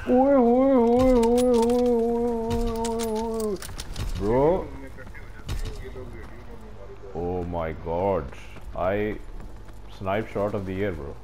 ओए ओए ओए ओए ओए bro. Oh my god, I snipe shot of the year, bro.